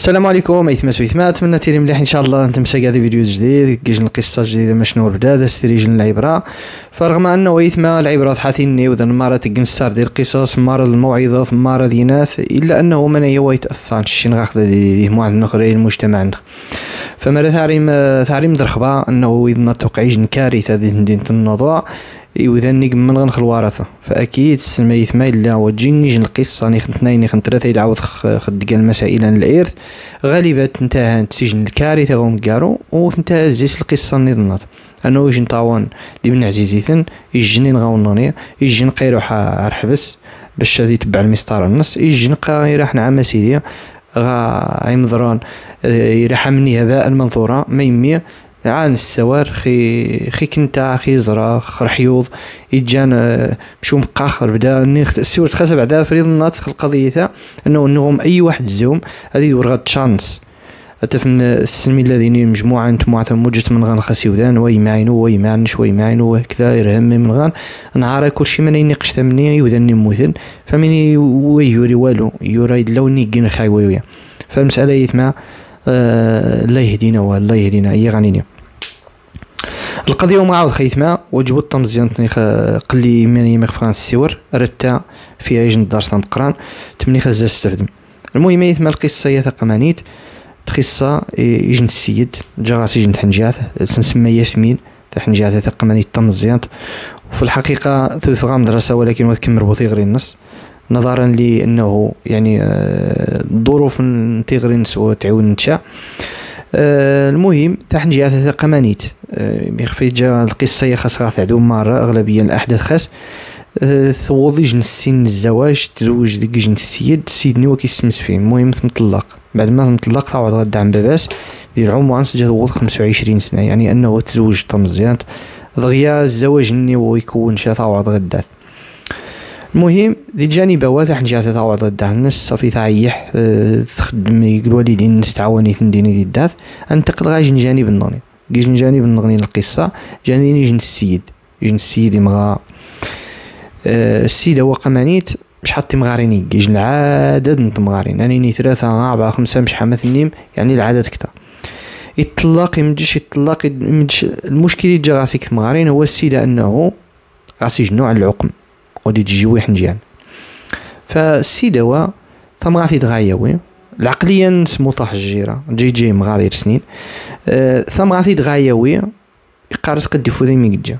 السلام عليكم ايتما سويتما، اتمنى تيري مليح ان شاء الله. نتمسى كاع فيديو جديد كيجن القصه الجديده ما شنو بدا ستريجن العبره. فرغم انه ايتما العبره حاثيني وذا المره تكنستار ديال القصص مره الموعظه مره ديناث، الا انه من هي ويتاثر شي نغاخذ دي مواعظ اخرين المجتمع. فما ثاريم درخبه انه اذا توقع يجن كارثه ديال النضوع يوذني من غنخل ورثه، فاكيد سميت ما الا وجيني جن القصه ني اثنين ثلاثه يعاود خد كاع المسائل الارث غالبا تنتهى سجن الكارثه غوم كارو وتنتهى زيس القصه نظنات انه يجن طاوان دي بن عزيزيتن يجني نغاونوني يجن قيروح الحبس باش يتبع المسطره النص يجن راح نعم سيدي غا يمضران يرحى مني هباء المنظوره ما يمي عان السوار خي كنتا خي زرا خرحيوض يجان مشو مقاخر بدا السور تخاسب بعدا فريض الناس القضيه تاع انه نغم اي واحد زوم هذه ورغه تشانس اتفن السلمي الذين مجموعه انتم موجت من غان خسيودان وي معينو وي معنش وي معينو وكذا يرهم من غان نهار كلشي من ينقش مني يودني موثن فمني ويوري والو يوري لوني كين خايويا. فالمساله يتما الله يهدينا والله يهدينا اي غنيني القضيه وما عاود خيتما وجبت مزيان قلي ماني مخفان السور رتا فيها يجن دارس نقران تمني خزا استفدم. المهم يتما القصه هي ثقمانيت تخصه يجن السيد جراس يجن حنجات تسمى ياسمين حنجات ثقمانيت تمزيان، وفي الحقيقه تفغى مدرسه ولكن ما تكمل بوثي غير النص نظرا لانه يعني الظروف تغري نسو تعاون نتشا. المهم تاع جهات ثقمانيت بيخفي جا القصه هي خاصها تعدو مره اغلبيه الاحداث خاص ثوضي جن السن الزواج تزوج ديك جن السيد نيوا كيسمس فيه. المهم مطلق بعد ما مطلق تعاود غدا عند باباس ديال عمر جا 25 سنه، يعني انه تزوج مزيان دغيا الزواج نيوا يكون شا تعاود غدا. المهم دي جانب واضح جات تعاود غدا الناس صافي تعيح تخدم يقولوا لي الناس تعاوني تنديني دي الدات انتقل غاجي جانب النغني جيجن جانب النغني القصه جاني يجن السيد يمغى السيد هو قمانيت مش حاطي مغاريني يجن العدد نتمغارين يعني ني 3 4 5 مش حمث النيم يعني العدد كتا يطلق يمجش يطلق المشكل يجي غاسيك مغارين هو السيد انه غاسي جنو على العقم ودي تجي ويح نجيان. فالسيد هو ثم غادي يتغايوي العقليا سمو طاح الجيره جي مغادي سنين ثم غادي يتغايوي يقارس قد يفوذي ميجا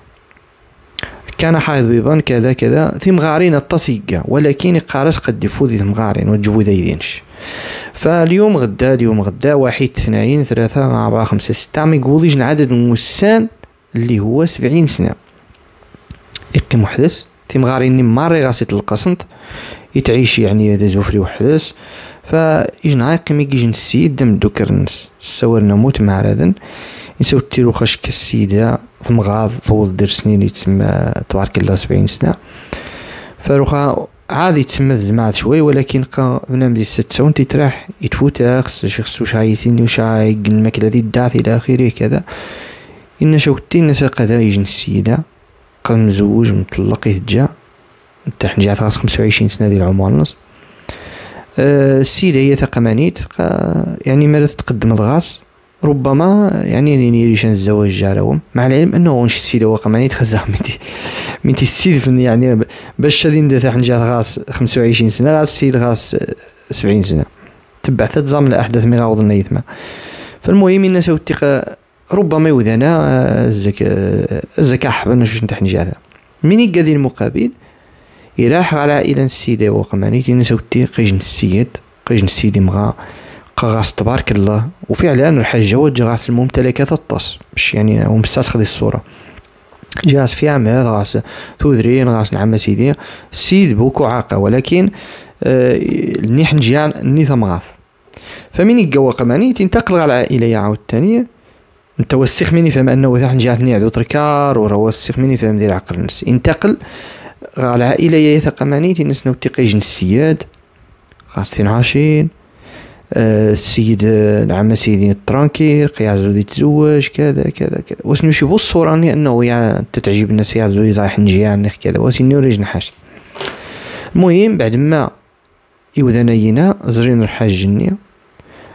كان حائض بيبان كذا كذا ثم غارين التصيقه ولكن يقارس قد يفوذي ثم غارين وجبو ذا يدينش. فاليوم غدا 1 2 3 4 5 6 ما يقول يجن عدد موسان اللي هو 70 سنه يقي محدث تيمغاريني ماري غاسيت القسنط يتعيش يعني هذا زوفري وحدث. فيجن عاقم يجن السيد دم دوكرنس سوارنا موت مع رادن يسوي تيرو خشك السيدة ثم غاض طول در سنين يتسمى تبارك الله 70 سنة. فروخا عادي يتسمى الزمات شوي ولكن بنام دي 6 سون تيتراح يتفوت خصو شايسيني وشاي الماكلة دي الداث الى اخره كذا إن شوكتين نساق هذا يجن السيدة قد مزوج مطلق يتجا نتا جات راس 25 سنه ديال العمر نص. السيده هي ثقمانيت يعني ما تقدم الغاس ربما يعني يريشان الزواج جاراهم مع العلم انه نش السيده وقمانيت خزاه من السيد يعني باش شادين دات جات راس 25 سنه راس السيد راس 70 سنه تبع تنظام الاحداث ما غاوض النيثما. فالمهم الناس والثقه ربما يوذنا الزكاة حبنا شوش نتاح نجاذا مني قادي المقابل يراح على عائلة السيدة وقمانيت ينسوتي قيجن السيد مغا قاغاس تبارك الله وفعلا الحاجة وجغاس الممتلكات الطاس باش يعني هو مستسخ دي الصورة جاس في عماد غاس تودرين غاس نعم سيدي السيد بوكو عاقة ولكن نيح نجيان ني ثمغاث. فمن يقوى قمانيت ينتقل على العائلة يعاود الثانية انت وسخ مني فهم انه ثاح جاتني عدو تركار ورا وسخ مني فهم ديال عقل الناس ينتقل على العائله يثقمانيت الناس نوتيقي جن السياد خاصين عاشين السيد نعم سيدي الترانكير قيعزو يتزوج كذا كذا كذا واسنو يشوفوا الصوره انه يعني تتعجب الناس يعزو يزاح نجيان كذا واسنو ريج نحاش. المهم بعد ما يوذنينا زرين الحاج النيه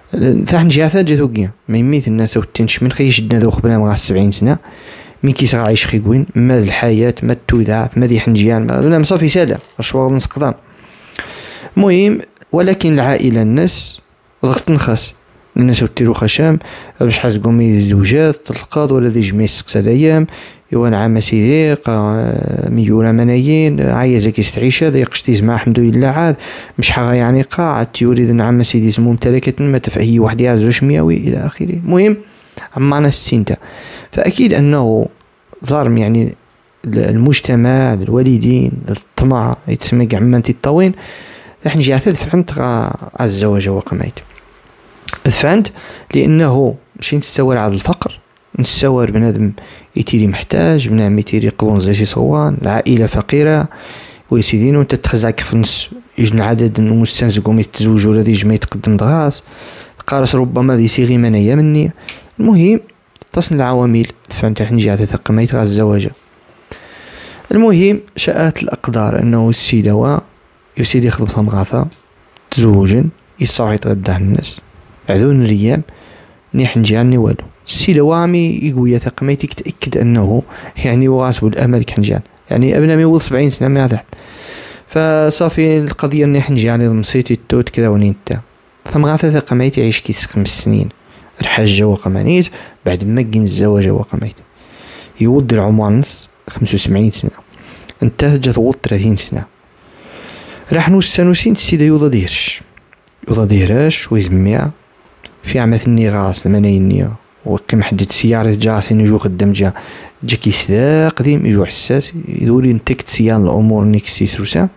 ثاحن جهات جاتوكيا ما يميت الناس وتنش من خي شدنا ذو قبل مع 70 سنة مي كيس عايش خيقوين ما الحياة ما التوذاع ما ذي حنجيان ما مصافي سالة رشوار نسقطان. المهم ولكن العائلة الناس ضغط نخاس الناس وتيرو خشام باش حاسقوم الزوجات تلقاض ولا ذي جميع السقسة الايام يوان عام سيدي ميورا منايين عايزة كيس تعيش هذا يقشتيز مع الحمد لله عاد مش حاجة يعني قاعد تيوريد عام سيدي اسمه ممتلكة ما تفهي واحد يعزوش مياوي الى اخره. المهم عمانا السينتا فاكيد انه ظارم يعني المجتمع الوالدين الطمع يتسمى عمان تطوين راح نجي عثد فهمت على الزواج وقميت فهمت لانه ماشي نتساور على الفقر نتساور بنادم يتيري محتاج بنادم يتيري قلون زي صوان العائله فقيره ويسيدين وانت تخزعك في النص يجن عدد المستانس قوم يتزوجوا ولا يجي ما يتقدم دغاس قارس ربما ذي سيغي منايا مني. المهم تصل العوامل فهمت راح نجي عثد قميت على الزواج. المهم شاءت الاقدار انه السيده يسيدي يخدم ثمغاثة تزوجن يصاح يتغدى الناس عذون الريام نيح نجاني والو السيدة وامي يقويا ثقميتك تأكد انه يعني واسو الامل كنجان يعني ابنا ميول 70 سنة ما تحت فصافي القضية نيح نجاني ضمسيتي التوت كذا ونيتا ثمغاثة ثقميتي يعيش كيس 5 سنين الحجة وقمانيت بعد ما كين الزواج وقميت يود العمر نص 75 سنة انت جات وود 30 سنة راح نوسين السيدة يوضا ديرش ويزميع في عمثني غاس المناينية وقيم حدد سيارة جاسين يجو قدام جا كيس ذا قديم يجو حساس يدوري نتكت سيان الأمور نيكسي سروسا.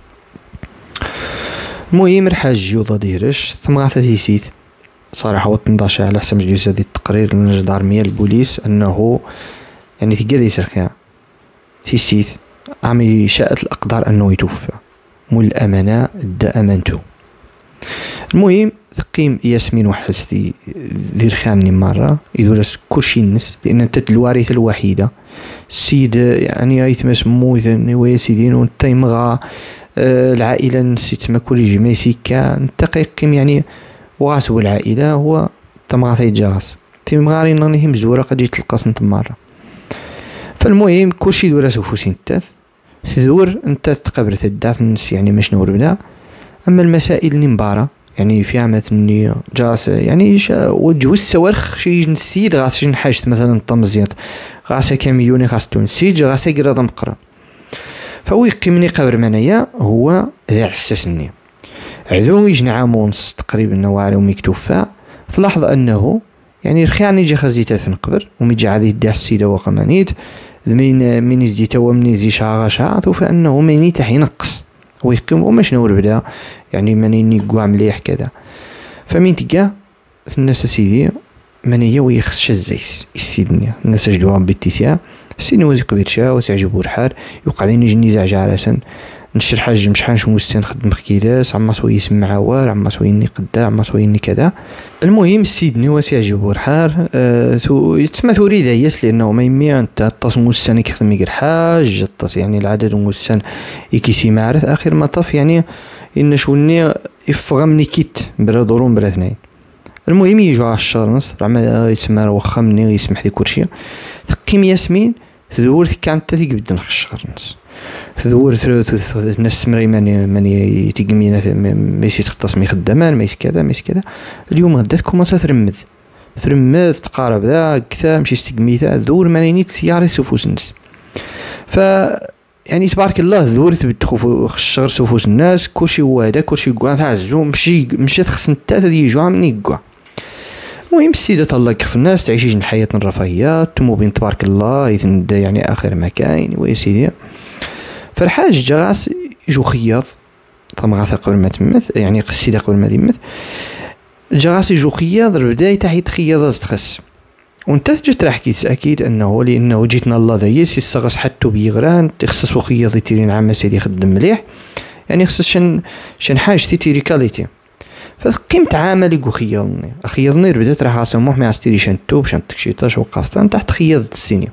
المهم رحاج يوضا ديرش ثم غاثة يسيت صراحة وطنداشا على حسب مجلس هذه التقرير من الجدارمية البوليس أنه يعني تقدر يسرخيا تيسيت عمي شاءت الأقدار أنه يتوفى مول الأمانة دا أمانتو. المهم تقيم ياسمين وحسدي ذي الخاني مرة يدرس كلشي الناس لأن انت الوارثة الوحيدة السيد يعني يتمس موثن ويسيدين وانت يمغى العائلة نسيت ما كل جميسي كان تقيم يعني واسو العائلة هو تمغى يتجاغس تيمغاري نغني مزورة قد جيت تلقاس انت مرة. فالمهم كلشي يدرس وفوسين التاث تدور انت تقبر تدات الناس يعني مش نور بدا. اما المسائل اللي مبارة يعني في عامة اني جاس يعني وجو السوارخ شي نسيد غاس نحاجت مثلا الطمزيات غاس كاميوني غاس تونسيج غاس قرا مقرا فهو يقيمني قبر منايا هو ذا عساسني عذو يجني عام ونص تقريبا نواري وميكتوفا تلاحظ انه يعني رخياني جا خزيته في نقبر وميجي عادي دا السيدة وقمانيت من يزدي توا من يزدي شاغا فانه مني تاع ينقص ويقيم وماش نور بدا يعني مني يقوا مليح كذا. فمين تلقى الناس سيدي مني ويخش الزيس السيدني الناس جدوا بالتيسيا السيدني وزي قبيرشا وتعجبوا الحال يقعدين يجي نزاع عرسا نشر حاجه مش حانش مستن خدم خكيداس عما سوي يسمع وار عما سوي اني قدا عما سوي اني كذا. المهم السيدني وسيعجبو الحال يتسمى ثوري ذايس لانه ما يمي انت تصمو السنه يخدم يقر حاج يعني العدد والسن يكيسي معرث اخر ما طف يعني ان شوني يفغمني كيت بلا ضرون بلا اثنين. المهم يجوا على الشهر نص زعما يتسمى وخمني يسمح لي كلشي ثقيم ياسمين تدور كانت تيجي بدنا الشهر نص تدور الناس ماني تيقمينا ما يسي تختص مي خدامان ما يسي كذا ما يسي كذا. اليوم غدات كوماسا ترمد تقارب ذا كذا مشي استقميتها دور ماني سيارة سوفوس الناس. ف يعني تبارك الله ذور تدخل الشهر سوفوس الناس كلشي هو هذا كلشي كاع تعزو مشي تخص نتا تدي جوا مني كاع. المهم السيدة الله يكفي الناس تعيش حياة الرفاهية تموبين تبارك الله يتندى يعني اخر ما كاين ويا سيدي. فالحاج جاس يجو خياط طبعا قبل ما تمث يعني السيدة قبل ما تمث جاس يجو خياط البداية تاعي تخياط تخس وانت جيت راح كيس اكيد انه لانه جيتنا الله ذا يسغس حتى بيغران تخصص خياط يتيرين عام سيدي يخدم مليح يعني خصص شن حاجه تيري كاليتي. فقيمت عامل يقو خياطني بدات راح اسموح ما استيري شنتوب شنتكشيطاش وقفتان تحت خياط السيني.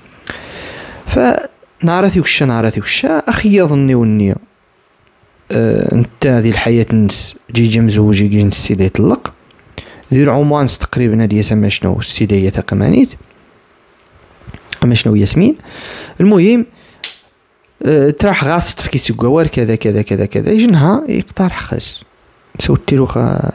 فنعرتي وش اخياطني والنيه انت هذه الحياه الناس جي مزوجي جي السيدي يطلق دير عموانس تقريبا هادي سما شنو السيدة هي تقمانيت اما شنو ياسمين. المهم تراح غاست في كيس القوار كذا كذا كذا كذا، يجي نهار يقترح خاص سوتي له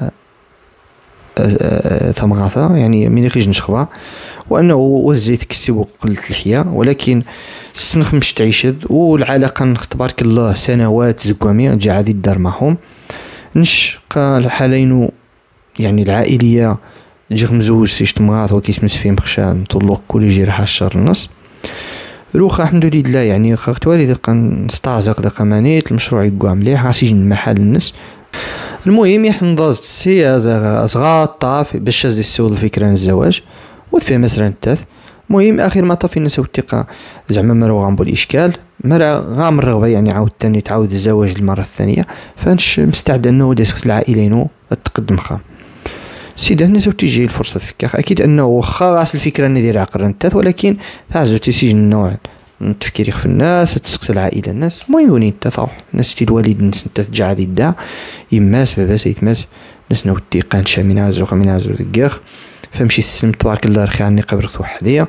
ثمغاثة يعني من يخرج نشخبا، وانه وزيت كسي وقلت الحياة، ولكن السنخ مش تعيشد والعلاقة تبارك الله سنوات زقومية جا عادي الدار معهم نش قال حالينو يعني العائلية جيغ مزوج سيش تمغاث وكيس مسفين بخشان طلق كل يجي راح الشهر النص روخا الحمد لله يعني خاخت والي دقا نستعزق دقا مانيت المشروع يقوى مليح غاسي يجي محل الناس. المهم يحنضاز السي صغار طاف باش زي السود الفكرة الزواج وفي مسرا التاث. المهم اخر ما طافي الناس والثقة زعما مرو غامبو الاشكال مرا غام الرغبة يعني عاود تاني تعاود الزواج المرة الثانية، فانش مستعد انه ديسكس العائلين تقدم خام سيدا الناس تيجي الفرصة تفكر اكيد انه واخا راس الفكرة اني دير عقر التاث، ولكن تعزو تيسيج النوع التفكير في الناس تسقس العائله الناس. المهم وني تطاح ناس تي الوالد ناس تتجع هذه الدا يماس باباس يتماس ناس نوتي قانشا من عزو من عزو دقاخ فمشي السم تبارك الله رخي عني قبرت وحديه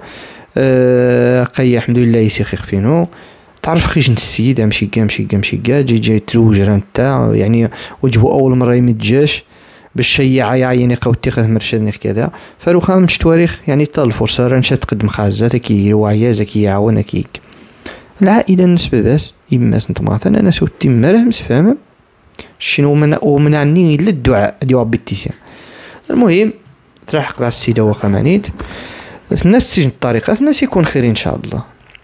قيا الحمد لله يسيخ فينو تعرف خيش السيد مشي كا جي تزوج رانتا يعني وجبو اول مره يمتجاش باش شيع يعني قوتي خذ مرشدني كذا فروخا مش تواريخ يعني طال الفرصه راه نشات تقدم حاجات كي وعيا زكي يعاون كيك العائله النسبه باس يماس انت مثلا انا سوتي مره مسفهم شنو ومنعني الا الدعاء ديال ربي التيسير. المهم تلاحق مع السيده وقمانيت الناس تيجي الطريقات الناس يكون خير ان شاء الله.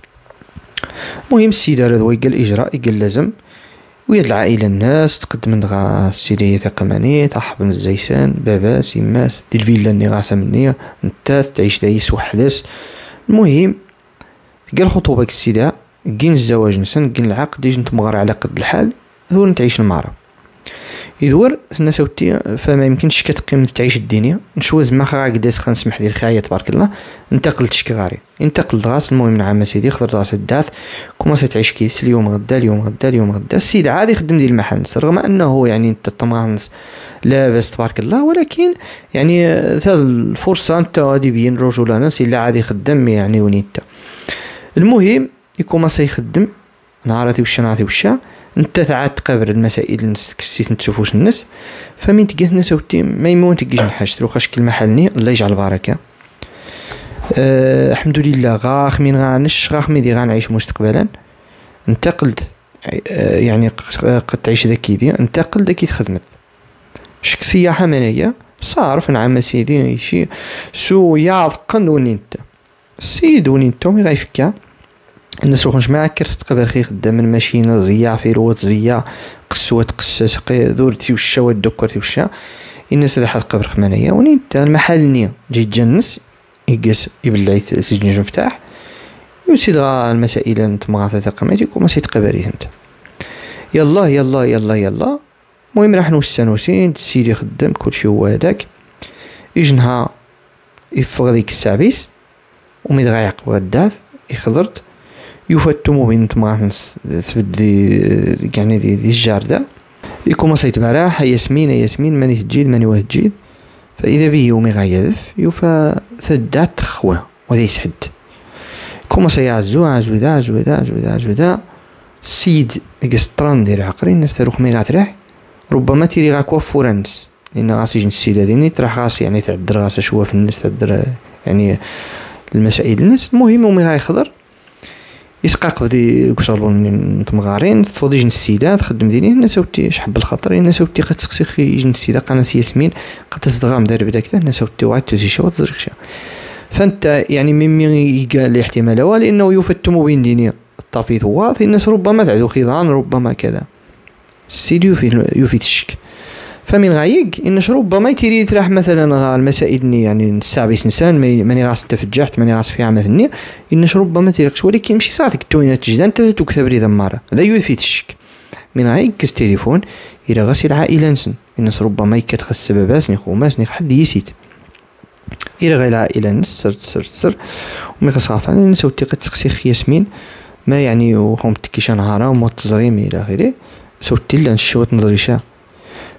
المهم السيده راه قال الاجراء قال لازم ويا العائله الناس تقدم لها السيديه ثقمانيه تحب الزيسان باباس يماس دي الفيلا اللي غاسه مني نتا تعيش تعيش وحدث. المهم قال خطوبك السيده كين الزواج نسن كين العقد يجي نتمغر على قد الحال دور نتعيش المعرة يدور الناس وتي فما يمكنش كتقيم تعيش الدنيا نشوز ما خا قداس خنسمح ديال خايه تبارك الله انتقل تشكغاري انتقل دراس. المهم نعم سيدي خضر راس الداث كوما تعيش كيس اليوم غدا اليوم غدا السيد عادي يخدم ديال المحل رغم انه يعني انت طمانس لاباس تبارك الله، ولكن يعني هذه الفرصه انت غادي بين رجل ناس الا عادي يخدم يعني ونيتا. المهم يكون يخدم نهاراتي وشا انت تعاد تقابل المسائل كسيت نتشوفوش الناس فمين تلقى الناس وتي ما يمون تلقيش نحاش تروح كل محلني الله يجعل البركه. الحمد لله غاخ من غانش غاخ ميدي غنعيش مستقبلا انتقلت يعني قد تعيش ذاكي دي انتقل ذاكي خدمت شك سياحه منايا صارف نعم سيدي شي سو يعقن ونيت السيد ونيت مي غيفكا الناس روحش معاك تقبل خي خدام الماشينه زيا فيروت زيا قسوات قساس دورتي والشوا دكرتي والشا الناس اللي حد قبر خمانيه ونيت المحل نيه جي تجنس يقيس يبلع سجن مفتاح يسيد المسائل انت مغاثه قماتكم سيت قبري انت يلا يلا يلا يلا. المهم راح نوسين سيدي خدام كلشي هو هذاك يجنها يفغ ديك السابيس ومي غايق غداف يخضرت يفتمو بين تماهنس تبدي يعني دي الجاردة يكون سيت براح ياسمين ماني تجيد ماني واه تجيد فإذا به يومي غايذف يوفى ثدات تخوه وذا يسحد كوما سيعزو ذا السيد قسطران دير عقرين الناس تروح مي غاتريح ربما تيري غاكوا فورنس لأن غاسي يجن السيدة ديني تراح غاسي يعني تعدر غاسي شوى في الناس تعدر يعني المسائل الناس. المهم ومي غايخضر يسقاق بدي كشغلون نتمغارين فوضي جن السيدة تخدم ديني الناس وتي شحب الخطر الناس وتي قد تسقسي جن السيدة قناس ياسمين قد تصدغام دار بدا كذا الناس وتي وعد تزي شو تزرخشا فانت يعني ممي يقال الاحتمال هو لانه يفتمو بين ديني الطفيث واضح الناس ربما تعدو خيضان ربما كذا السيد يفيد الشك فمن غايق إنش ربما يتيري تراح مثلا المسائل يعني السابيس نسان ماني غاس تفجعت ماني غاس في عمثني إنش ربما تيرقش ولكن مشي صاتك توينات تجدان انت تكتب ريدا مارا هذا يفيد الشك. من غايق كس تليفون إلى غاسي العائلة نسن الناس ربما يكتخس سبباسني خوماسني حد يسيت إلى غير العائلة نس سر ومي خصاف عن الناس وتي قد تسقسي ياسمين ما يعني وهم تكيشان هارا وموت تزريم إلى غيره سوتي لان الشوات نظريشا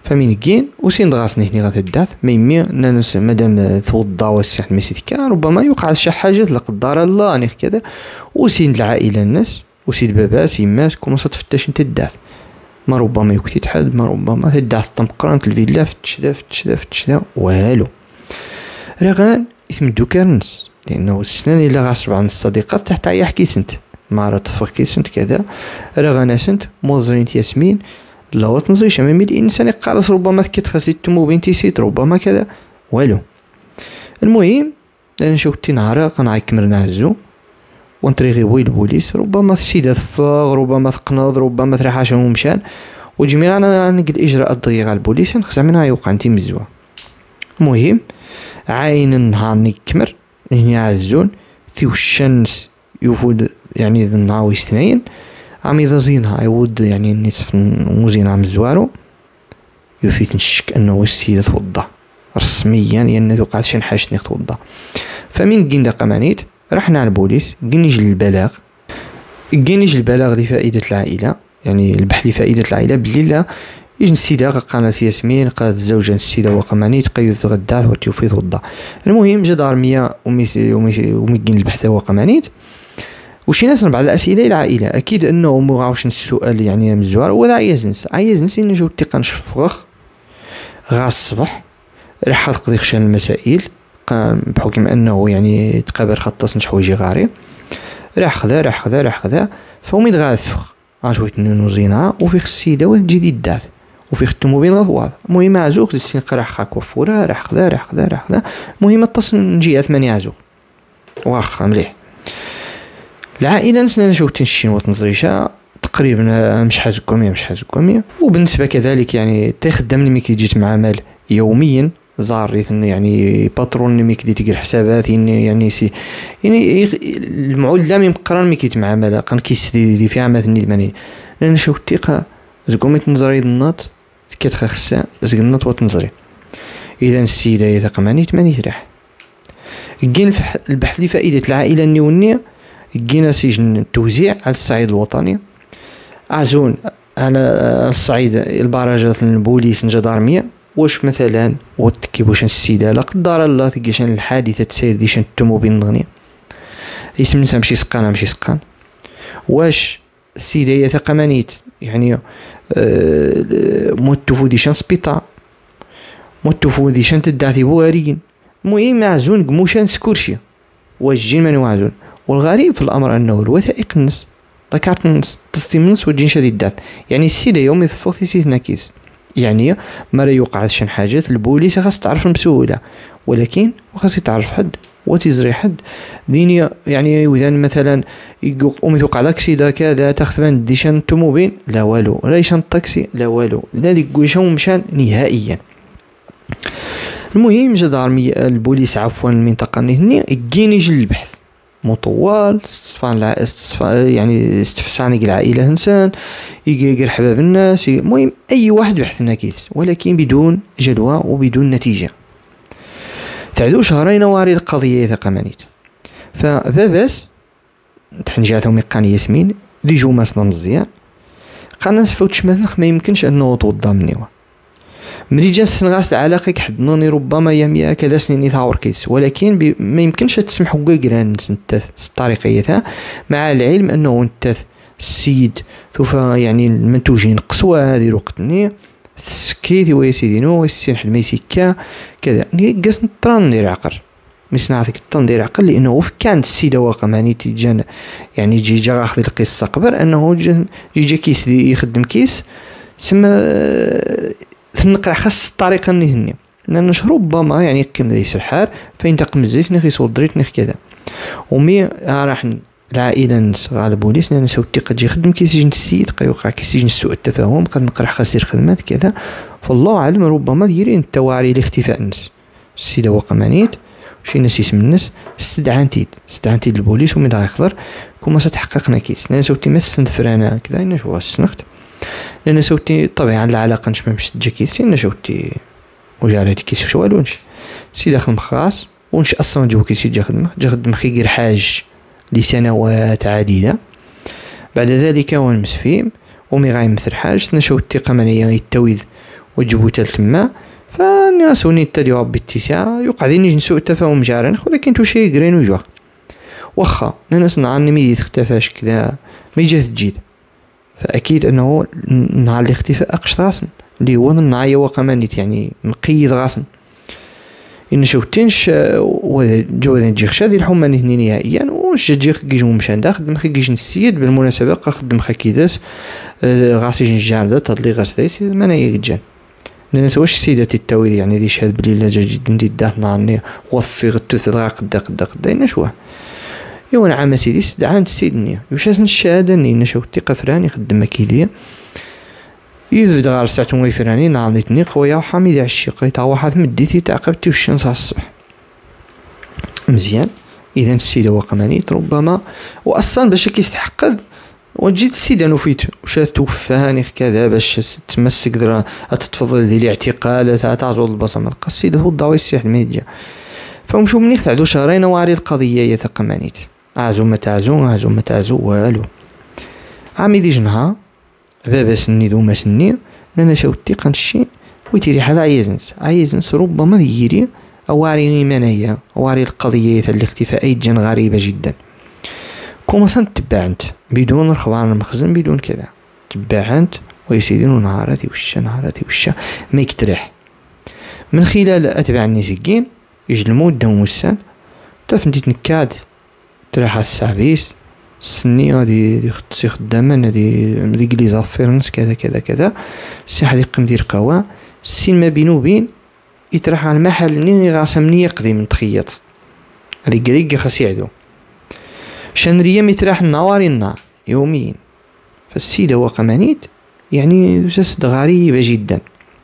فمين كين وسين دغاسني هني غتدات ما يمي ناس مادام توضا والسيح الميسيتكا ربما يوقع شي حاجه لا قدر الله راني كذا وسين العائله الناس وسيد بابا سيمات كومونسا تفتش انت الدات ما ربما يكتي تحد ما ربما تدات طمقران الفيلا فتشدا والو رغان يتمدو كارنس لانه السنان الا غاسب عن الصديقات تحت يحكي سنت ما راه تفخ كي سنت كذا رغانا سنت موزرين ياسمين لا وتنزيش امامي الانسان يقالص ربما كتخسي التمو بنتي سيت ربما كذا والو. المهم انا شوفتي نهار كنعكمر نعزو ونطريغي ويل البوليس ربما السيده تفاغ ربما تقنض ربما تريحاشهم مشان وجميع انا نقل اجراءات دقيقه على البوليس نخزع منها يوقع انتي مزوه. المهم عاين النهار نكمر هنا عزون ثيو الشمس يفود يعني ذا النهار ويستنين عم يضزينها يود يعني النصف موزين عم زوارو يفيت نشك انه السيده توضا رسميا يعني توقع شي حاجه توضا. فمن كين قمانيت رحنا على البوليس كنيجي للبلاغ لفائده العائله يعني البحث لفائده العائله باللي لا يجن السيده قالت ياسمين قالت الزوجه السيده وقمانيت قيوث غدات وتوفيت وضا. المهم جا دارميه وميكين البحث وقمانيت وشي ناس بعض الاسئله الى العائله اكيد انه ما غاوش السؤال يعني مزوار ولا عايز ان جو تيقن شفغخ غا الصباح راح تقضي خشان المسائل بحكم انه يعني تقابل خطاس نحوايجي غاري راح خذا فومين غاثفخ عجويت نوزينها وفي السيده وتجي الدات وفي الطوموبيل غواض. المهم عزوق السين راح خاك وفوره راح خذا المهم اتصل نجي 8 عزوق واخا مليح. العائله نسنا نشوف تنشين وتنزريشا تقريبا مش حازكم وبالنسبه كذلك يعني تخدمني ملي كيجي معامل يوميا زاريت يعني باترون ملي كدي تقرا حسابات يعني يعني المعلم يمقران ملي كيتعامل كان كيسدي في عامات الندماني لان شوف الثقه زكومي تنزري النط كتخسا زقنط وتنزري اذا السيده يتقماني 8 راح كاين البحث لفائده العائله النيونيه كاين سجن التوزيع على الصعيد الوطني عزون على الصعيد البراجات البوليس الجدارميه واش مثلا وتكيبوش السيده لا قدر الله تلقى الحادثه تسير ديشان الطوموبيل نغني اسم نسا ماشي سقان واش السيده هي ثقمانيت يعني موتوفو ديشان سبيطار موتوفو ديشان تدعتي بوارين المهم عزون قموشان سكورشي واش جين من وعزون. والغريب في الامر انه الوثائق الناس ذكرت الناس تصديم الناس وجين شديد دات يعني السيده يوم يثفوثي سيتنا كيس يعني ما يوقع شي حاجات البوليس خاص تعرف بسهوله ولكن خاص يتعرف حد وتزري حد ديني يعني اذا مثلا يقوم يوقع لك سيده كذا تخدم ديشان الطوموبيل لا والو ريشان الطاكسي لا والو لا ديك شو مشان نهائيا. المهم جا دارمي البوليس عفوا المنطقه هني كاين يجي البحث مطول يعني استفساني العائله انسان يقرا حباب الناس المهم اي واحد بحثنا كيس ولكن بدون جدوى وبدون نتيجه. تعدو شهرين واري القضيه ثقمانيت فباباس تحنجاتهم يقان ياسمين دي جو ماسنا مزيان قالنا نسفوتش مثلا ما يمكنش انه توضا منيوه ملي جا السنغاس العلاقه حدنوني ربما يا كذا سنين ثاور كيس ولكن ما يمكنش تسمح وكيران انت الطريقيه مع العلم انه انت السيد سوف يعني المنتوجين قسوه هذه وقتني سكيتي ويا سيدي نو السين حد ما يسكا كذا قاس نطران ندير عقر مش نعطيك التندير عقل لانه كانت السيده واقماني تيجان يعني جا اخذ القصه قبل انه جا كيس يخدم كيس تسمى نقرا خاص الطريقه نهني لان ربما يعني كم ذي سرحار فين تقم الزيت نخي صدريت نخ كذا ومي راح العائله نصغى البوليس لان سوتي قد يخدم كي سجن السيد قيوقع كي سجن سوء التفاهم قد نقرا خاص خدمات كذا فالله اعلم ربما ديرين التواري لاختفاء الناس السيده وقمانيت شي ناس يسم الناس استدعانتي البوليس ومن دا يخضر كما ستحققنا كيس لان سوتي مسن فرانا كذا انا شو السنخت لان سوتي طبيعا العلاقه نشمه مش تجي كيس انا شوتي وجارتي كيس شو والونش سي داخل مخاص ونش اصلا جو كيس جا خدم خي غير حاج لسنوات عديده بعد ذلك ونمس فيه ومي غايمثل حاج نشوتي قمنيه يتويذ وجبوتا تما، فالناس وني تديو باتساع يقعدين يجنسوا التفاهم جارن، ولكن تو شيء غرين وجوا واخا الناس نعرني مي يختفاش كذا ما جات تجيد، فاكيد انه نهار الاختفاء اقش غاسن اللي هو النهاية وقمانيت يعني مقيد غاسن ان شوتينش وجودا تجي خشادي الحماني اثنين نهائيا ونش تجي كيجو مشان داخل دمخ كيجي السيد بالمناسبة خدم كيداس غاسي جنجار تضلي غاسدايس مانا يجان لان سواش سيدتي التاويل يعني دي شهاد بلي لا جد ندي دات نارني وفي غتوث دغا قدا نشوه يوان عام سيدي سدعان السيدني وشاس الشهادة ني نشو الثقة فراني خدم كيديا يبدا غار ساعتون ويفراني نعطيتني خويا وحميد عشيقي تا واحد مديتي تعقبتي وشنص على الصبح مزيان. اذا السيده وقمانيت ربما واصلا باش كيستحقد وجيت السيده نوفيت واش توفاني كذا باش تمسك درا تتفضل ديال الاعتقال تعزول البصمه القصيده توضاو السيح الميديا فمشو مني تعدو شهرين واري القضيه يا ثقمانيت عازو ما تعزو والو عامي دي جنها بابا سني دوما سني انا شاوتي قنشين ويتيري هذا عايزنس ربما يجري اواري منايا اواري القضيه تاع الاختفاء جن غريبه جدا كوما تبعت بدون رخوان المخزن بدون كذا تبعت ويسيدين نهاراتي وشا ما يكترح من خلال اتباع النسيين يجلمو دهم وسان تفندي تنكاد تراح السابيس السنية دي خصي خدامة دي كليزا فيرنس كذا السي حد يقم دير قوا السين ما بينو بين يتراح على المحل ني غاسمني يقضي من تخيط هذي قريق خاص يعدو شنريا متراح النواري النار يوميا فالسيدة وقمانيت يعني جسد غريبة جدا.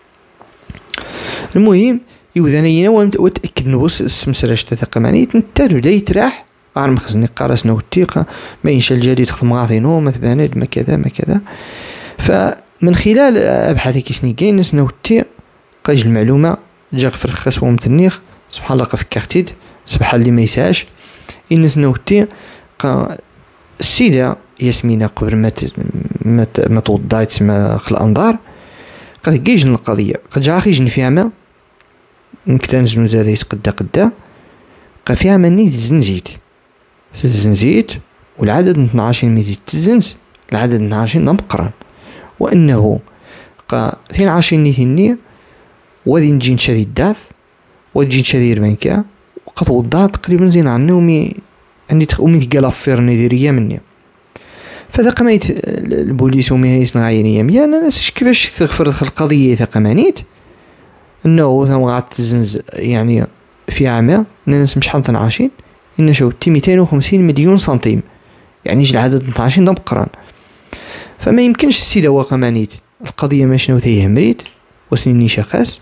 المهم يوذانينا وتأكد نبوس السمسرة قمانيت نتار بدا يتراح عارم خزني قارسنا والتيقة ما ينشا الجديد خدم غاثينو ما تباند ما كذا فمن خلال ابحاثي كيسني كاين نسنا والتيق قاج المعلومة جا فرخس ومتنيخ سبحان الله في كارتيد سبحان اللي ما يساش النسنا والتيق السيدة ياسمينة قبل ما توضاي تسمى خل الانظار قد كيجن القضية قد جا خيجن فيها ما نكتان زنوزا دايس قدا قا فيها مني الزنزيت والعدد 12 ميزيد تزنز العدد 12 نمقرن وانه قا 12 نيثني وذي نجي نشري الداث وجي نشري ربانكا وقد وضعت تقريبا زين عني عندي أمي تقال فيرني ديريا مني فذا قميت البوليس ومي هيسنا عينيا ميا انا ناس كيفاش تغفر القضيه ثقمانيت انه ثم غات تزنز يعني في عام الناس مش حاطين عاشين إن شوتي 250 مليون سنتيم يعني يجي العدد 12 دم قران فما يمكنش السيدة وقمانيت القضية ما شنو تيه مريت وسنيني شخص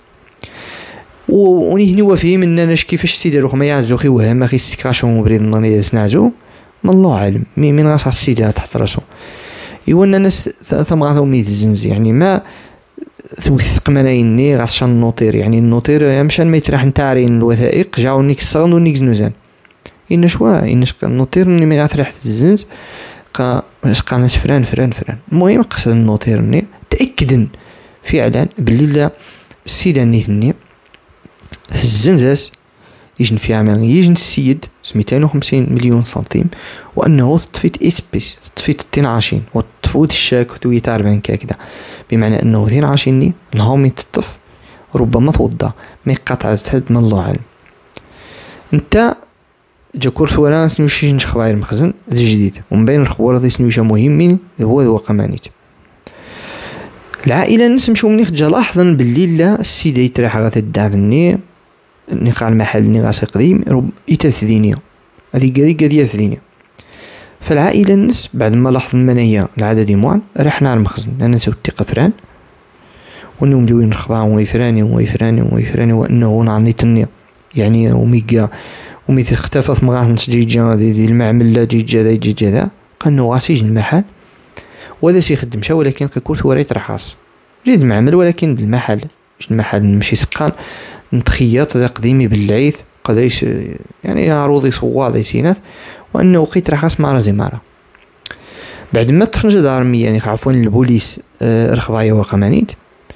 ونهني وفيه من ناش كيفاش السيدة روح ما يعزو خي وهم ما خي استكاشو مبريد ناني سنعزو ما الله عالم من غاس على السيدة تحت راسو يوانا الناس ثم غاثو ميتزنز يعني ما توثق منايني غاسشان النوطير يعني النوطير يمشان ما يتراح نتاعرين الوثائق جاو نيك الصغن ونيك زنوزان إنش النوطير ني مي غاتريح تزنز قا ناس فران المهم قصد النوطير ني تأكدن فعلا بلي لا السيدة نيثني الزنزاس يجن في عام يجن السيد 250 مليون سنتيم وانه تطفيت اسبيس تطفيت 12 وتفوت الشاك ويتعرف عن كذا بمعنى انه 12 ني نهوم يتطف ربما توضع ما يقطع تحد من الله علم انت جا كورس ولا سنوشي نخباير مخزن جديد ومن بين الخبار دي سنوشا مهمين هو وقمانيت العائله نسمشو مني خجا لاحظا باللي لا السيده يتراح غا تدعذني نقع المحل ني غاسي قديم يتثديني هذه قضيه ثديني فالعائله النس بعد ما لاحظ المنايا العدد موان رحنا على المخزن انا سويت قفران ونوم دوين نخبا ويفراني وانه نعنيتني يعني وميقا ومثل اختفت مغاه نسجيجا دي المعمل جيجا ذا قنو غاسيج المحل وهذا سيخدم شا ولكن قيكورت وريت رخاص جيد المعمل ولكن المحل مشي سقان نتخيط ذا قديمي بالعيث قدايش يعني عروضي صواد سينات وانه وقيت رخاص مارا زي مارا بعد ما تفنج دارمي يعني عفوا البوليس رخبايا وقمانيت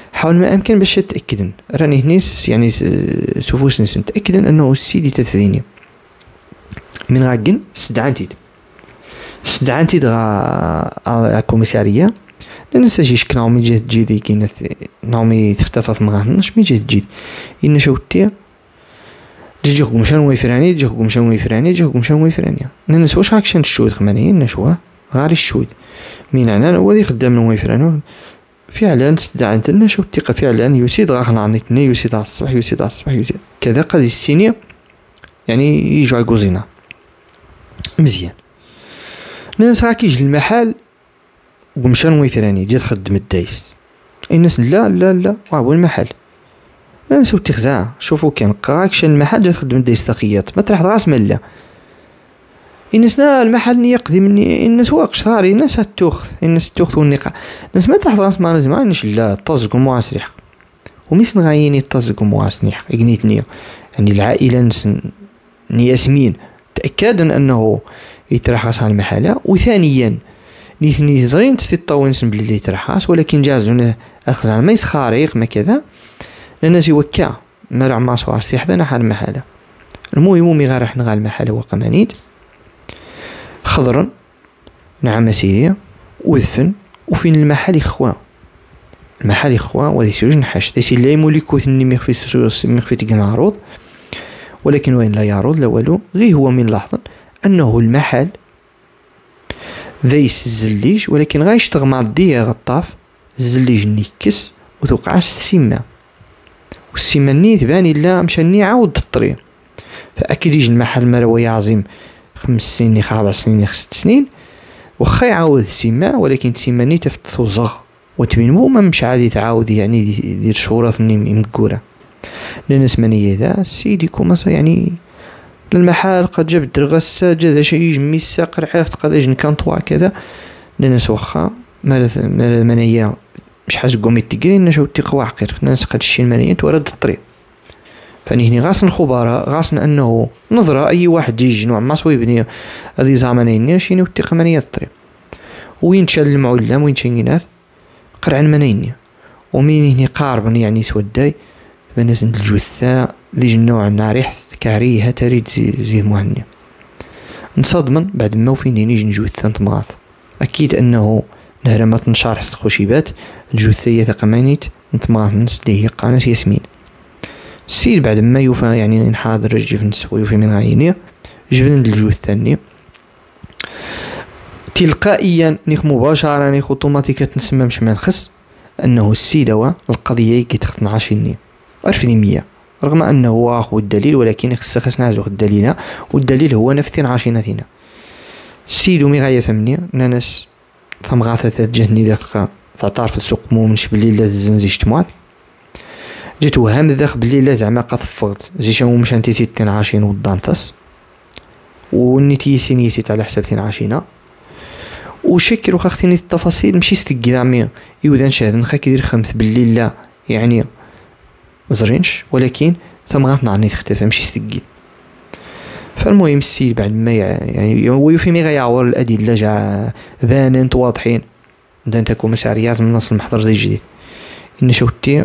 حاول ما امكن باش تاكد راني هنيس يعني سوفوس نس متاكد انه السيدي تثديني من غاكن استدعنتي غا الكوميساريه لان ساجيش كناومي جات جيدي كاين نومي تختفى مغانش مي جات جيد ان شوتي تجي مشان ويفراني تجي مشان ويفراني تجي مشان ويفراني ننس واش راك شان الشود خماني نشوا غاري الشود من انا هو اللي خدام من ويفرانو فعلا استدعنت لنا شو الثقه فعلا يسيد غا خنعنيتني يسيد على الصباح يسيد على الصباح يسيد كذا قد السيني يعني يجوا على كوزينه مزيان الناس راه كيجي المحل ومشى ويفراني جات خدم الدايس الناس لا هو المحل الناس تخزع شوفوا كان قراك شان المحل جات خدم الدايس تقيات ما تروح راس ملا الناس المحل يقضي مني الناس واقش صاري الناس الناس تاخذ والنقاع الناس ما تحت راس ما لازم عايش لا طزق مواسريح ومثل غايني طزق مواسنيح اغنيتني يعني العائله ياسمين تاكد انه يترحص على المحله وثانيا نيثني زرين تستطاون بلي اللي يترحص ولكن جازونا الخزان ما يسخاريق ما كذا الناس يوكا مرع ما صواص في حدا نحل المحله المهم مي غير حنا غا المحله وقمانيت خضرا نعم سيدي وذفن وفين المحل إخوة وذي سيروج نحاش ذي سيلا يموليكو ثني مخفي تقناروض ولكن وين لا يعرض لا والو غي هو من لحظة أنه المحل ذي الزليج ولكن غايش تغمع الدية غطاف الزليج نيكس وتوقعش السيمة والسيمة ني تباني لا مشاني عاود الطريق فأكيد يجي المحل مروي عظيم 5 سنين 4 سنين 6 سنين وخا يعاود السيمة ولكن السيمة ني تفتوزغ وتبين مو ما مش عادي تعاود يعني يدير شهورات مقورة لأن اسمني ذا سيدي كوماسا يعني للمحل قد جاب الدرغس جا شي يجمي الساق رحيت قد يجن كان طوا كذا لأن سوخا مال منيا مش حاج قومي تقري نشو تقوى عقير ناس قد الشين منيا تورد الطريق فاني هني غاسن الخبراء غاسن انه نظرة اي واحد يجي نوع ما سوي بني هذه زعمانين شيني وتيق منيا الطريق وين تشال المعلم وين تشينينات قرعن منيني ومين هني قاربا يعني سوداي بناس الجثة ذي النوع الناريح كاريها تريد زي مهني نصدمن بعد ما وفين نيجي نجوثة نتمغاث اكيد انه نهر ما تنشارح الخشيبات الجثية ثقمانيت نتمغاث نس ليه قانس ياسمين السيد بعد ما يوفى يعني نحاضر الجيف نسوي في من عينيه جبن الجثة ني تلقائيا نيخ مباشرة نيخ اوتوماتيكا تنسمى مش ما نخص انه السيدوة القضية كي تخطن عشيني أرفني 100 رغم انه هو اخو الدليل ولكن خص نعزو الدليل والدليل هو نفتين عاشينتنا السيدو مي غاية فهمني ناس ثم غاثة تجهني ذاك تعترف السوق مومنش بلي لا الزنزي اجتماعات جيت وهم ذاك بلي لا زعما قد فغت زي شنو مش انتي سيتين عاشين ودانتس ونيتي سينيسيت على حساب 2 وشكر وخاختيني التفاصيل مشي ستكي زعما يودان شاهد نخا كيدير خمس باللي لا يعني زرينش ولكن ثم غاتنعني تختفى مشي ستكي فالمهم السيد بعد ما يعني هو في مي غيعور الادله جا بانين واضحين انت كوميساريات من نص المحضر زي جديد ان شوتي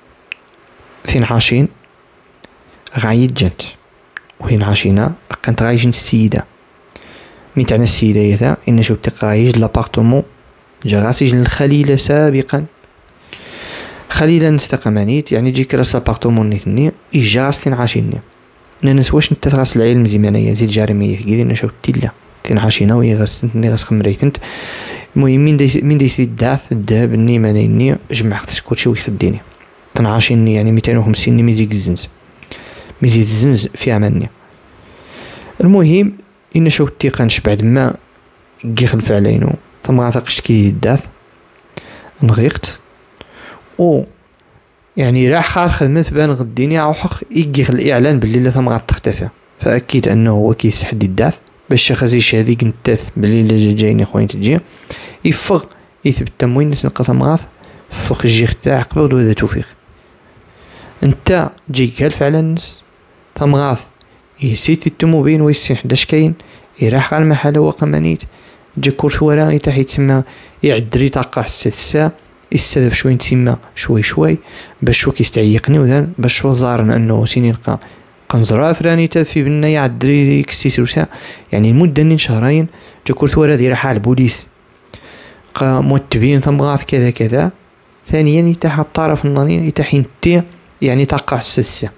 22 غايد جنت وهين عاشينا كانت غايجن السيدة ميتعنا السيدة يثا إن شوتي غايج لابارتمون جا غاسيجن الخليلة سابقا خليلة نستقمانيت يعني جي كراس لابارتمون نثني إجا غاستين عاشيني ننسواش نتغاس العلم زيمانية زيد جارمية كيدي إن شوتي لا تين عاشينا وهي غاس خمريتنت المهم من دي سيد داث الدهب الني مانيني جمع خص كلشي ويخديني تنعاشيني يعني 250 ميزيك الزنز ميزيد الزنز في عملني المهم إن شو التيقنش بعد ما جي خلف علينو ثم غاتقشت كي الداث نغيقت او يعني راح خار خدمت بان غديني عاو حق يجي الإعلان باللي لا ثم غاتختفى فأكيد أنه هو كيسحدي الداث باش خزيش هذيك نتاث باللي لا جايني خوين تجي يفغ يثبت تموين نس نلقى ثم غاث فوق الجيخ تاع قبل وهذا توفيق انت جيك هالف على الناس ثم غاث يسيتي التموبين ويسين 11 كاين يراح على المحل وقمانيت جا كورت ورا يتاح يتسمى يعدري تاقع 6 ساعة يستهدف شوي تسمى شوي شوي باش شو كيستعيقني وذن باش شو زارنا انه سيني نلقى قنزرة فراني تدفي بالنيا عالدري كسي سروسا يعني المدة نين شهرين جا كورت ورا دي راح البوليس قا متبين ثم غاث كذا كذا. ثانيا يتاح الطرف الناني يتاح ينتي يعني تقع السلسة.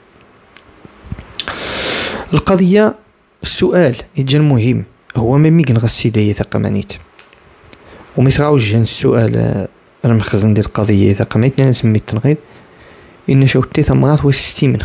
القضية السؤال يجي المهم هو ما ميقن غسيدية ثقمانيت وميسغاوش جان السؤال المخزن ديال القضية ثقمانيت انا سميت تنغيض إن شوتي ثم غاث وستي منه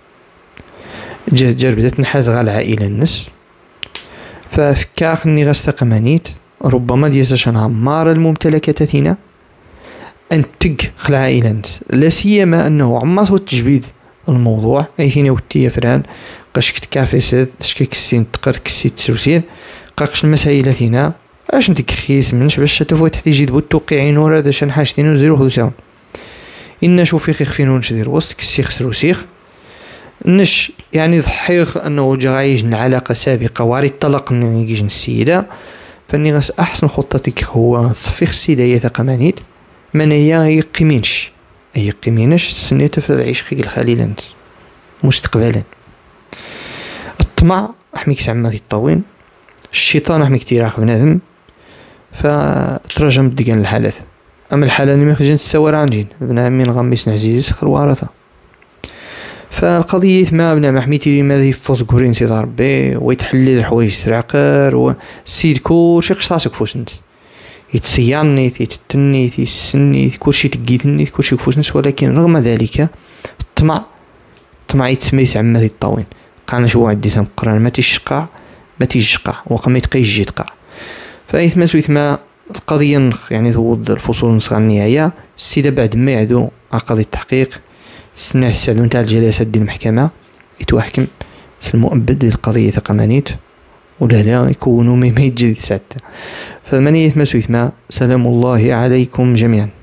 جات بدات نحاز غا العائلة الناس ففكا خني غاس ثقمانيت ربما ديساش نعمار الممتلكات ثينا أن تق خل عائلة الناس لا سيما أنه عماص التجبيد الموضوع أي ثينا وتي فران قاش كتكافي ساد شكي كسين تقر كسي تسوسيد قاقش المسائل ثينا اش نتك خيس منش باش تفوا تحت يجي التوقيعين ورا داش نحاشتين وزيرو خدوساون إن شوفي خيخ فين ونشدير وسط كسي خسرو سيخ نش يعني ضحيخ انه جا غايج علاقة سابقة واري الطلاق نيجي السيدة فاني غاس احسن خطتك هو تصفيخ السيدة هي ثقمانيت من هي قيمينش اي قيمينش سنيت فعيش خيق الخليل انت مستقبلا. الطمع احميك سعما الطوين الشيطان احميك تيراخ بنادم فترجم ديكان الحالات. اما الحالة اللي ما خجن السوار عنجين ابن عمين غميس عزيز سخر وارثة. فالقضية ما بنا محميتي ماذا يفوز كورين سيد ربي ويتحلل الحوايج سرعقر والسيد كلشي قشطاسك فوس نت يتسياني يتتني يتسني كلشي تقيتني كلشي فوس نت. ولكن رغم ذلك الطمع يتسمى يسعى الطاوين قانا شو عندي سام قران ما تيشقع ما تيشقع وقا ما يتقيش يجي تقع. فايثما سويثما القضية نخ يعني توض الفصول نصغر النهاية السيدة بعد ما يعدو قضية التحقيق سنة السعدون تاع الجلسات ديال المحكمة يتوحكم المؤبد ديال القضية ثقمانيت ولا لا يكونوا ما يتجدد ساعتها. فمن يثما سويثما سلام الله عليكم جميعا.